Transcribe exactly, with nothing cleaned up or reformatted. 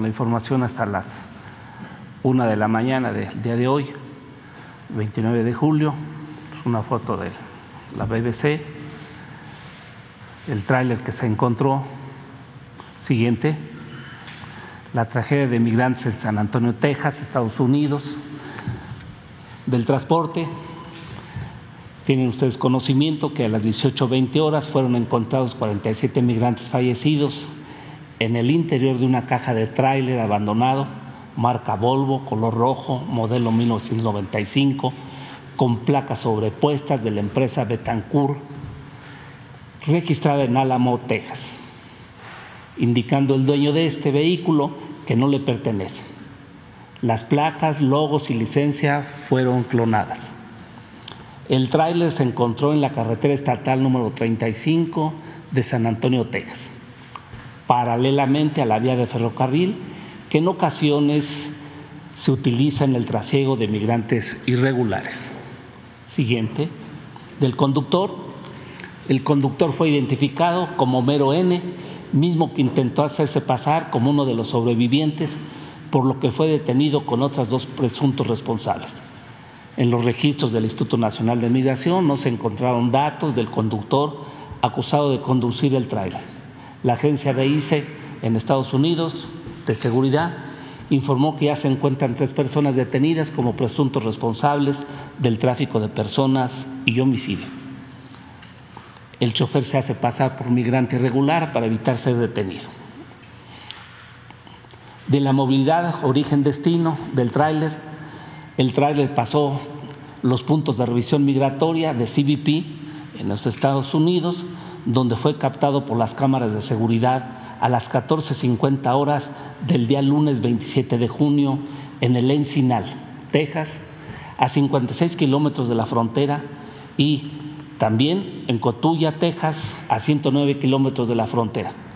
con la información hasta las una de la mañana del día de hoy, veintinueve de julio. Es una foto de la B B C, el tráiler que se encontró. Siguiente, la tragedia de migrantes en San Antonio, Texas, Estados Unidos. Del transporte, tienen ustedes conocimiento que a las dieciocho veinte horas fueron encontrados cuarenta y siete migrantes fallecidos en el interior de una caja de tráiler abandonado, marca Volvo, color rojo, modelo mil novecientos noventa y cinco, con placas sobrepuestas de la empresa Betancourt, registrada en Álamo, Texas, indicando el dueño de este vehículo que no le pertenece. Las placas, logos y licencia fueron clonadas. El tráiler se encontró en la carretera estatal número treinta y cinco de San Antonio, Texas, paralelamente a la vía de ferrocarril que en ocasiones se utiliza en el trasiego de migrantes irregulares. Siguiente, del conductor. El conductor fue identificado como Homero N., mismo que intentó hacerse pasar como uno de los sobrevivientes, por lo que fue detenido con otras dos presuntos responsables. En los registros del Instituto Nacional de Migración no se encontraron datos del conductor acusado de conducir el tráiler. La agencia de I C E en Estados Unidos de seguridad informó que ya se encuentran tres personas detenidas como presuntos responsables del tráfico de personas y homicidio. El chofer se hace pasar por migrante irregular para evitar ser detenido. De la movilidad origen-destino del tráiler, el tráiler pasó los puntos de revisión migratoria de C B P en los Estados Unidos, donde fue captado por las cámaras de seguridad a las catorce cincuenta horas del día lunes veintisiete de junio en el Encinal, Texas, a cincuenta y seis kilómetros de la frontera, y también en Cotulla, Texas, a ciento nueve kilómetros de la frontera.